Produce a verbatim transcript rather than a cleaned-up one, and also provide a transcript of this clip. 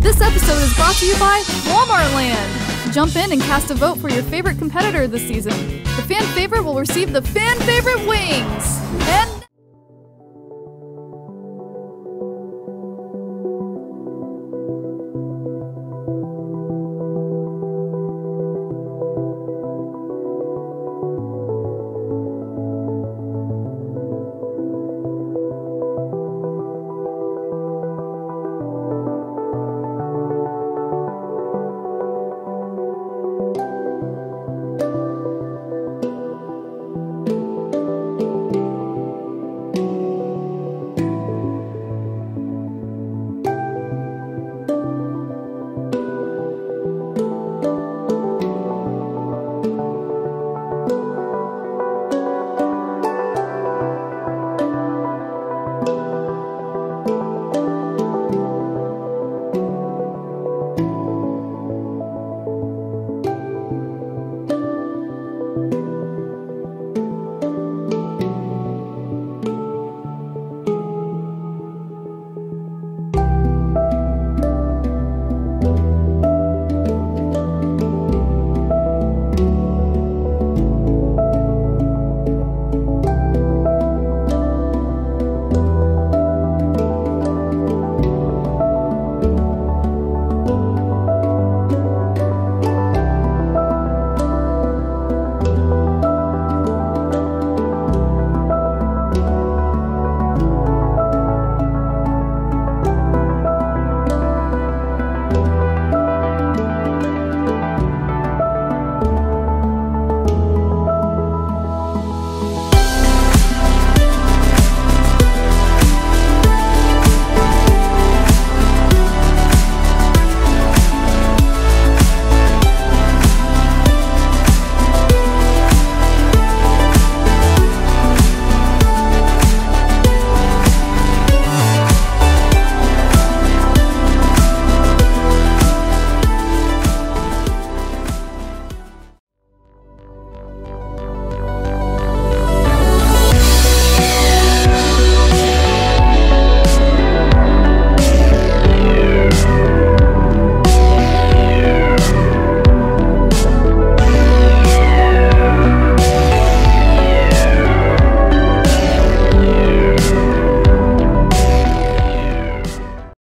This episode is brought to you by Walmart Land. Jump in and cast a vote for your favorite competitor this season. The fan favorite will receive the fan favorite wings. And